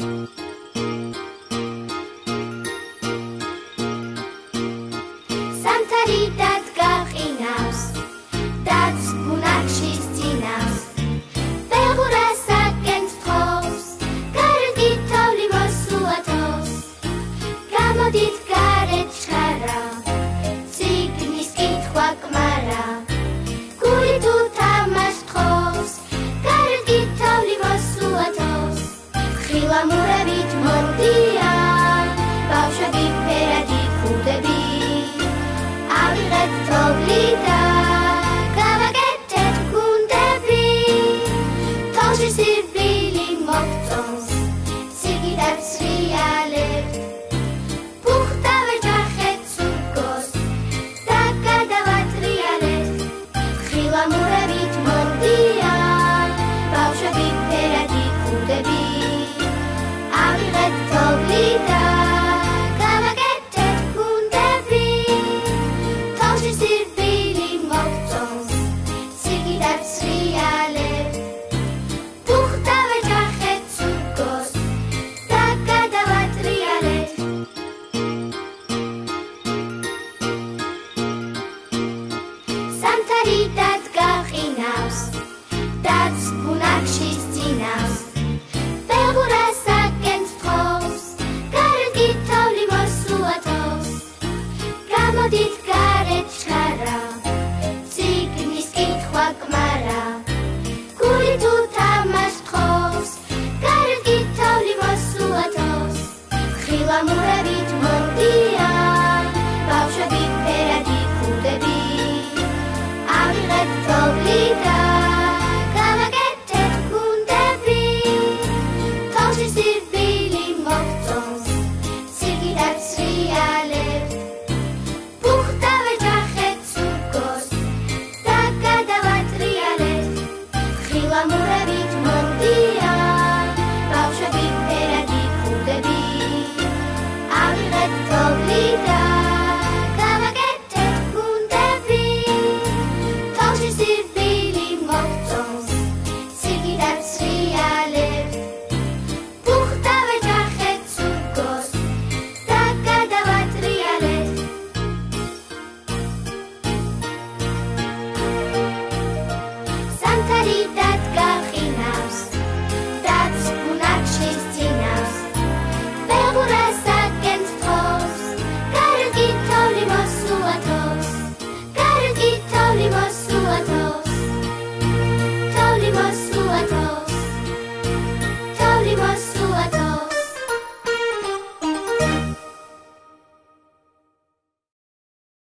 Სამთარი დადგა ყინავს, დაც ბუნაგში სძინავს, ბეღურას აკენს თხოვს, გარეთ გითოვლი მოსულათოს, გამოდით გარეთ ჩქარა, ციგნის კითხვა კმარა, გული თუ თამაშ თხოვს, გარეთ გითოვლი მოსულათოს, ხილამურებით მოდიან, ბავშვები ფერადი ქუდები, ავიღეთ თოვლი და გავაკეთეთ გუნდები, თოვლში სიკვდილი მოგწონს, სიგიდად სრიალებთ, ბუხტა ვეჯახეთ სურგოს და გადავატრიალებთ, ხილამურებით მოდიან, ბავშვები ფერადი ქუდები, ავიღეთ